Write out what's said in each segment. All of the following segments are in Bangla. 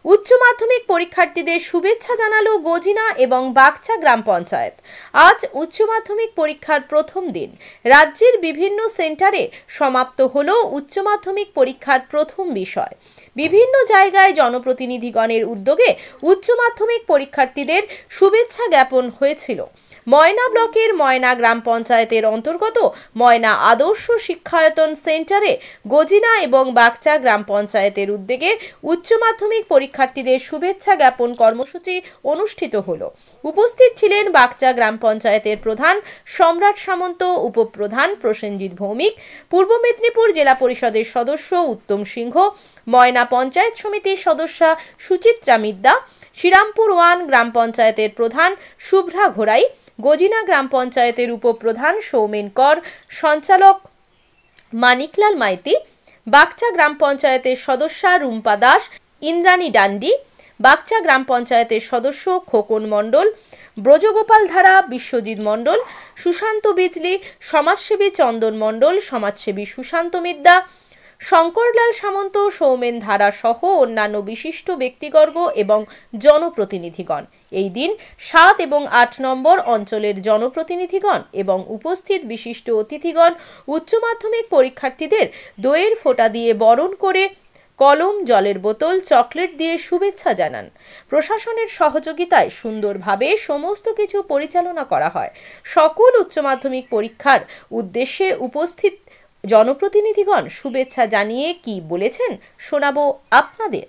উচ্চ মাধ্যমিক পরীক্ষার্থীদের শুভেচ্ছা জানালো গজিনা এবং বাগচা গ্রাম পঞ্চায়েত। আজ উচ্চ মাধ্যমিক পরীক্ষার প্রথম দিন। রাজ্যের বিভিন্ন সেন্টারে সমাপ্ত হলো উচ্চ মাধ্যমিক পরীক্ষার প্রথম বিষয়। বিভিন্ন জায়গায় জনপ্রতিনিধিগণের উদ্যোগে উচ্চ মাধ্যমিক পরীক্ষার্থীদের শুভেচ্ছা জ্ঞাপন হয়েছিল। ময়না ব্লকের ময়না গ্রাম পঞ্চায়েতের অন্তর্গত ময়না আদর্শ শিক্ষায়তন সেন্টারে গজিনা এবং বাগচা গ্রাম পঞ্চায়েতের উদ্যোগে উচ্চ মাধ্যমিক পরীক্ষার্থীদের শুভেচ্ছা জ্ঞাপন কর্মসূচি অনুষ্ঠিত হলো। উপস্থিত ছিলেন বাগচা গ্রাম পঞ্চায়েতের প্রধান সম্রাট সামন্ত, উপপ্রধান প্রসেনজিৎ ভৌমিক, পূর্ব মেদিনীপুর জেলা পরিষদের সদস্য উত্তম সিংহ, ময়না পঞ্চায়েত সমিতির সদস্যা সুচিত্রা মিদ্দা, শ্রীরামপুর 1 গ্রাম পঞ্চায়েতের প্রধান শুভ্রা ঘোড়াই, গজিনা গ্রাম পঞ্চায়েতের উপপ্রধান সৌমেন কর, সঞ্চালক মানিকলাল মাইতি, বাগচা গ্রাম পঞ্চায়েতের সদস্যা রুম্পা দাস, ইন্দ্রাণী ডান্ডি, বাগচা গ্রাম পঞ্চায়েতের সদস্য খোকন মণ্ডল, ব্রজগোপাল ধারা, বিশ্বজিৎ মণ্ডল, সুশান্ত বিজলি, সমাজসেবী চন্দন মণ্ডল, সমাজসেবী সুশান্ত মিদ্দা, শঙ্করলাল সামন্ত, সৌমেন ধারা সহ অন্যান্য বিশিষ্ট ব্যক্তিবর্গ এবং জনপ্রতিনিধিগণ। এই দিন 7 এবং 8 নম্বর অঞ্চলের জনপ্রতিনিধিগণ এবং উপস্থিত বিশিষ্ট অতিথিগণ উচ্চ মাধ্যমিক পরীক্ষার্থীদের দইয়ের ফোঁটা দিয়ে বরণ করে কলম, জলের বোতল, চকলেট দিয়ে শুভেচ্ছা জানান। প্রশাসনের সহযোগিতায় সুন্দরভাবে সমস্ত কিছু পরিচালনা করা হয়। সকল উচ্চ মাধ্যমিক পরীক্ষার উদ্দেশ্যে উপস্থিত জনপ্রতিনিধিগণ শুভেচ্ছা জানিয়ে কি বলেছেন শোনাবো আপনাদের।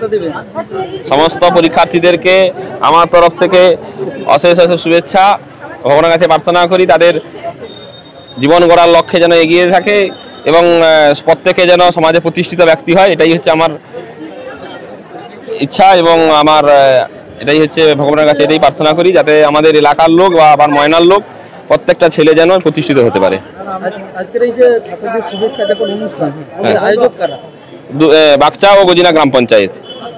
সমস্ত পরীক্ষার্থীদেরকে আমার তরফ থেকে অশেষ অশেষ শুভেচ্ছা। ভগবানের কাছে প্রার্থনা করি তাদের জীবন গড়ার লক্ষ্যে যেন এগিয়ে থাকে এবং প্রত্যেকে যেন সমাজে প্রতিষ্ঠিত ব্যক্তি হয়, এটাই হচ্ছে আমার ইচ্ছা এবং আমার এটাই হচ্ছে ভগবানের কাছে এটাই প্রার্থনা করি, যাতে আমাদের এলাকার লোক বা আবার ময়নার লোক প্রত্যেকটা ছেলে যেন প্রতিষ্ঠিত হতে পারে। আজকের এই যে ছাত্রদের শুভেচ্ছা জ্ঞাপন অনুষ্ঠান, আয়োজক কারা? বাগচা ও গজিনা গ্রাম পঞ্চায়েত।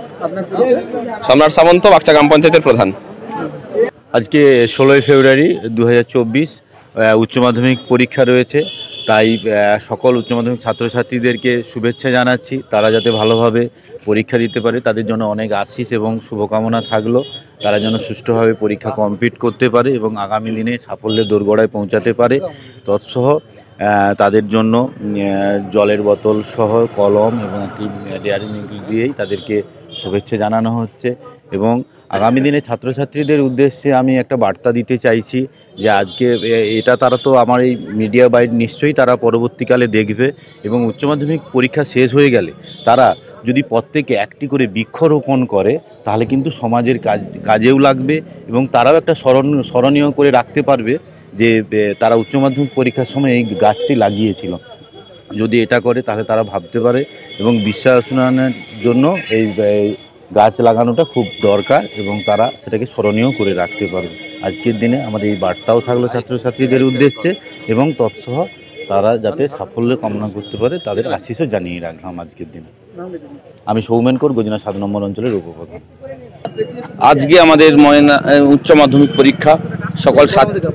সম্রাট সামন্ত, বাগচা গ্রাম পঞ্চায়েতের প্রধান। আজকে 16 ফেব্রুয়ারি 2024 উচ্চ মাধ্যমিক পরীক্ষা রয়েছে, তাই সকল উচ্চ মাধ্যমিক ছাত্রছাত্রীদেরকে শুভেচ্ছা জানাচ্ছি। তারা যাতে ভালোভাবে পরীক্ষা দিতে পারে তাদের জন্য অনেক আশিস এবং শুভকামনা থাকলো। তারা যেন সুষ্ঠুভাবে পরীক্ষা কমপ্লিট করতে পারে এবং আগামী দিনে সাফল্যের দোরগোড়ায় পৌঁছাতে পারে। তৎসহ তাদের জন্য জলের বোতল সহ কলম এবং একটি ডেয়ারি মিল্ক দিয়েই তাদেরকে শুভেচ্ছা জানানো হচ্ছে। এবং আগামী দিনে ছাত্রছাত্রীদের উদ্দেশ্যে আমি একটা বার্তা দিতে চাইছি যে আজকে এটা তারা তো আমার এই মিডিয়া বাইট নিশ্চয়ই তারা পরবর্তীকালে দেখবে এবং উচ্চ মাধ্যমিক পরীক্ষা শেষ হয়ে গেলে তারা যদি প্রত্যেকে একটি করে বৃক্ষরোপণ করে তাহলে কিন্তু সমাজের কাজেও লাগবে এবং তারাও একটা স্মরণীয় করে রাখতে পারবে যে তারা উচ্চ মাধ্যমিক পরীক্ষার সময় এই গাছটি লাগিয়েছিল। যদি এটা করে তাহলে তারা ভাবতে পারে এবং বিশ্বাস উন্নয়নের জন্য এই গাছ লাগানোটা খুব দরকার এবং তারা সেটাকে স্মরণীয় করে রাখতে পারবে। আজকের দিনে আমাদের এই বার্তাও থাকলো ছাত্রছাত্রীদের উদ্দেশ্যে এবং তৎসহ তারা যাতে সাফল্য কামনা করতে পারে তাদের আশিসও জানিয়ে রাখলাম আজকের দিনে। আমি সৌমেন কর, গজিনা 7 নম্বর অঞ্চলের উপপ্রধান। আজকে আমাদের ময়না উচ্চ মাধ্যমিক পরীক্ষা, সকল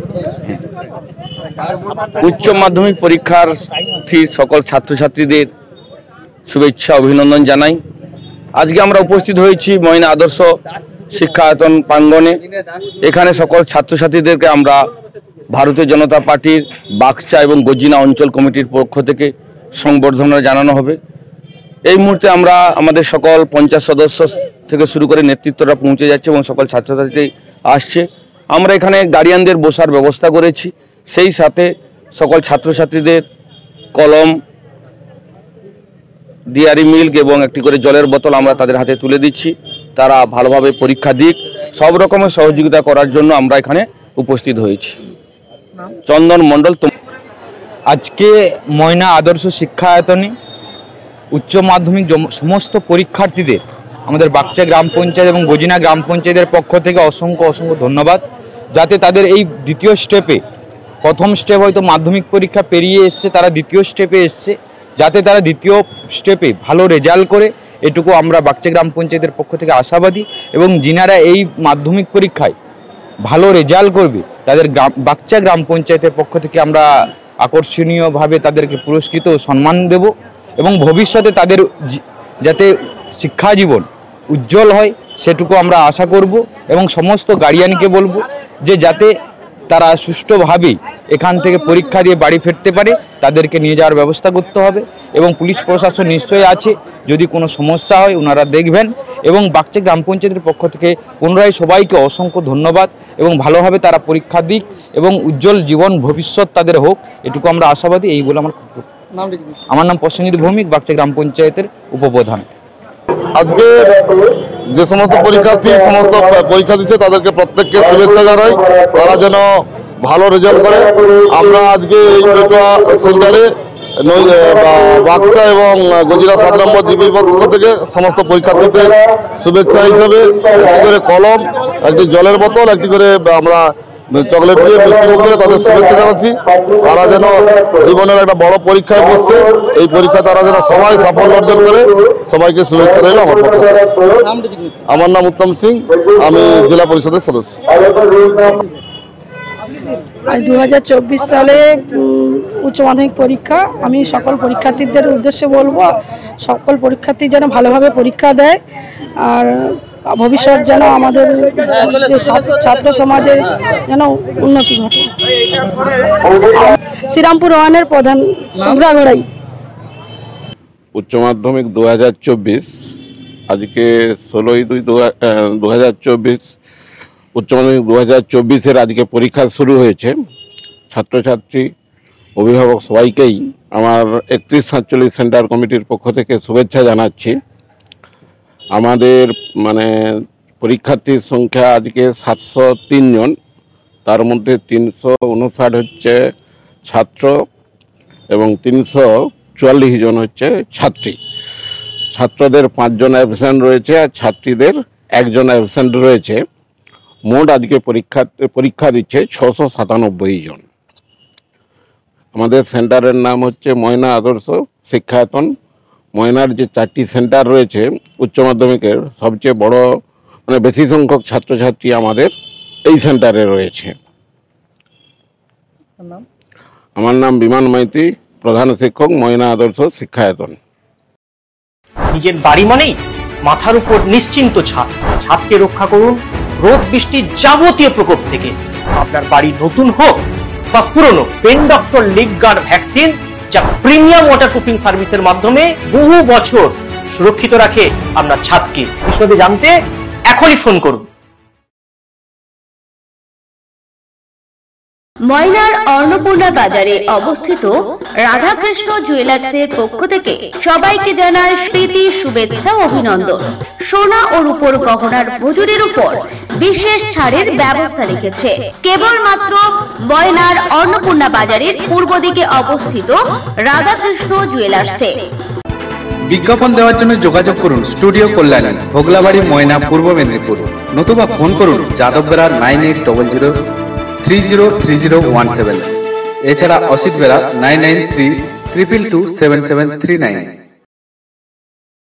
উচ্চ মাধ্যমিক পরীক্ষার্থী সকল ছাত্রছাত্রীদের শুভেচ্ছা অভিনন্দন জানাই। আজকে আমরা উপস্থিত হয়েছি ময়না আদর্শ শিক্ষায়তন প্রাঙ্গণে। এখানে সকল ছাত্রছাত্রীদেরকে আমরা ভারতীয় জনতা পার্টির বাগচা এবং গজিনা অঞ্চল কমিটির পক্ষ থেকে সংবর্ধনা জানানো হবে। এই মুহূর্তে আমরা আমাদের সকল পঞ্চায়েত সদস্য থেকে শুরু করে নেতৃত্বরা পৌঁছে যাচ্ছে এবং সকল ছাত্রছাত্রী আসছে। আমরা এখানে গার্ডিয়ানদের বসার ব্যবস্থা করেছি, সেই সাথে সকল ছাত্রছাত্রীদের কলম, ডিয়ারি মিল্ক এবং একটি করে জলের বোতল আমরা তাদের হাতে তুলে দিচ্ছি। তারা ভালোভাবে পরীক্ষা দিক, সব রকমের সহযোগিতা করার জন্য আমরা এখানে উপস্থিত হয়েছি। চন্দন মণ্ডল। আজকে ময়না আদর্শ শিক্ষায়তনে উচ্চ মাধ্যমিক সমস্ত পরীক্ষার্থীদের আমাদের বাগচা গ্রাম পঞ্চায়েত এবং গজিনা গ্রাম পঞ্চায়েতের পক্ষ থেকে অসংখ্য অসংখ্য ধন্যবাদ। যাতে তাদের এই দ্বিতীয় স্টেপে, প্রথম স্টেপ হয়তো মাধ্যমিক পরীক্ষা পেরিয়ে এসছে, তারা দ্বিতীয় স্টেপে এসছে, যাতে তারা দ্বিতীয় স্টেপে ভালো রেজাল্ট করে, এটুকু আমরা বাগচা গ্রাম পঞ্চায়েতের পক্ষ থেকে আশাবাদী। এবং যিনারা এই মাধ্যমিক পরীক্ষায় ভালো রেজাল্ট করবে তাদের বাগচা গ্রাম পঞ্চায়েতের পক্ষ থেকে আমরা আকর্ষণীয়ভাবে তাদেরকে পুরস্কৃত ও সম্মান দেব এবং ভবিষ্যতে তাদের যাতে শিক্ষা জীবন উজ্জ্বল হয় সেটুকু আমরা আশা করব এবং সমস্ত গার্ডিয়ানকে বলবো যে যাতে তারা সুষ্ঠুভাবে এখান থেকে পরীক্ষা দিয়ে বাড়ি ফিরতে পারে, তাদেরকে নিয়ে যাওয়ার ব্যবস্থা করতে হবে এবং পুলিশ প্রশাসন নিশ্চয়ই আছে, যদি কোনো সমস্যা হয় ওনারা দেখবেন। এবং বাগচা গ্রাম পঞ্চায়েতের পক্ষ থেকে পুনরায় সবাইকে অসংখ্য ধন্যবাদ এবং ভালোভাবে তারা পরীক্ষা দিক এবং উজ্জ্বল জীবন ভবিষ্যৎ তাদের হোক, এটুকু আমরা আশাবাদী। এই বলে আমার নাম প্রসেনজিৎ ভৌমিক, বাগচা গ্রাম পঞ্চায়েতের উপপ্রধান। আজকে যে সমস্ত পরীক্ষার্থী পরীক্ষা দিচ্ছে তাদেরকে প্রত্যেককে শুভেচ্ছা জানাই, তারা যেন ভালো রেজাল্ট করে। আমরা আজকে এই পেটুয়া সেন্টারে বাগচা এবং গজিরা 7 নম্বর জিপির পক্ষ থেকে সমস্ত পরীক্ষার্থীদের শুভেচ্ছা হিসেবে একটি করে কলম, একটি জলের বোতল, একটি করে আমরা চকলেট দিয়ে মিষ্টি করে তাদের শুভেচ্ছা জানাচ্ছি। তারা যেন জীবনের একটা বড় পরীক্ষায় বসছে, এই পরীক্ষা তারা যেন সবাই সাফল্য অর্জন করে, সবাইকে শুভেচ্ছা রইল আমার পক্ষ থেকে। আমার নাম উত্তম সিং, আমি জেলা পরিষদের সদস্য। আজ 2024 সালে উচ্চ মাধ্যমিক পরীক্ষা। আমি সকল পরীক্ষার্থীদের উদ্দেশ্যে বলবো, সকল পরীক্ষার্থী যেন ভালোভাবে পরীক্ষা দেয় আর ভবিষ্যৎ যেন আমাদের ছাত্র সমাজে যেন উন্নতি ঘটে। শ্রীরামপুর ওয়ানের প্রধান শুভ্রা ঘোড়াই। উচ্চ মাধ্যমিক 2024 আজকে 16/2/2024 উচ্চ মাধ্যমিক 2024-এর আজকে পরীক্ষা শুরু হয়েছে। ছাত্রছাত্রী, অভিভাবক সবাইকেই আমার 3147 সেন্টার কমিটির পক্ষ থেকে শুভেচ্ছা জানাচ্ছি। আমাদের পরীক্ষার্থীর সংখ্যা আজকে 703 জন, তার মধ্যে 359 হচ্ছে ছাত্র এবং 344 জন হচ্ছে ছাত্রী। ছাত্রদের 5 জন অ্যাবসেন্ট রয়েছে আর ছাত্রীদের 1 জন অ্যাবসেন্ট রয়েছে। মোট আজকে পরীক্ষা দিচ্ছে 697 জন। আমাদের সেন্টারের নাম হচ্ছে ময়না আদর্শ শিক্ষায়তন। ময়নার যে 4টি সেন্টার রয়েছে উচ্চ মাধ্যমিকের, সবচেয়ে বড় বেশি সংখ্যক ছাত্রছাত্রী আমাদের এই সেন্টারে রয়েছে। আমার নাম বিমান মাইতি, প্রধান শিক্ষক, ময়না আদর্শ শিক্ষায়তন। নিজের বাড়ি মানেই মাথার উপর নিশ্চিন্ত ছাদ। ছাদকে রক্ষা করুন রোদ বৃষ্টির যাবতীয় প্রকোপ থেকে। আপনার বাড়ি নতুন হোক বা পুরনো, pen doctor leak guard vaccine, যা প্রিমিয়াম ওয়াটারপ্রুফিং সার্ভিসের মাধ্যমে বহু বছর সুরক্ষিত রাখে আপনার ছাদকে। বিশদে জানতে এখনই ফোন করুন। ময়নার অন্নপূর্ণা বাজারে অবস্থিত রাধাকৃষ্ণ জুয়েলার্সের পক্ষ থেকে সবাইকে জানায় প্রীতি শুভেচ্ছা অভিনন্দন। সোনা ও রূপোর গহনার মজুরির উপর বিশেষ ছাড়ের ব্যবস্থা রেখেছে কেবলমাত্র ময়নার অন্নপূর্ণা বাজারের পূর্ব দিকে অবস্থিত রাধাকৃষ্ণ জুয়েলার্সে। বিজ্ঞাপন দেওয়ার জন্য যোগাযোগ করুন স্টুডিও কল্যাণী, ভোগলাবাড়ি, ময়না, পূর্ব মেদিনীপুর। নতুবা ফোন করুন যাদববেড়া 9800303017। এছাড়া অসিত বেড়া 9932227739।